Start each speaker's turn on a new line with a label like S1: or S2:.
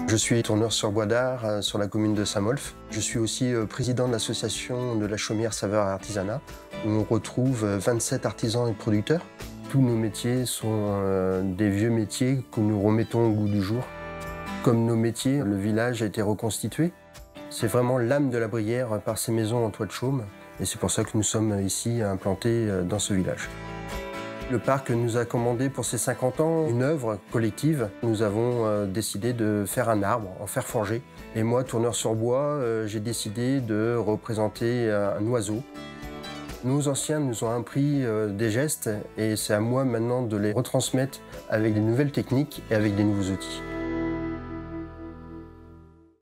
S1: Je suis tourneur sur bois d'art sur la commune de Saint-Molf. Je suis aussi président de l'association de la Chaumière Saveur et Artisanat, où on retrouve 27 artisans et producteurs. Tous nos métiers sont des vieux métiers que nous remettons au goût du jour. Comme nos métiers, le village a été reconstitué. C'est vraiment l'âme de la Brière par ces maisons en toit de chaume, et c'est pour ça que nous sommes ici implantés dans ce village. Le parc nous a commandé pour ses 50 ans une œuvre collective. Nous avons décidé de faire un arbre en fer forgé. Et moi, tourneur sur bois, j'ai décidé de représenter un oiseau. Nos anciens nous ont appris des gestes et c'est à moi maintenant de les retransmettre avec des nouvelles techniques et avec des nouveaux outils.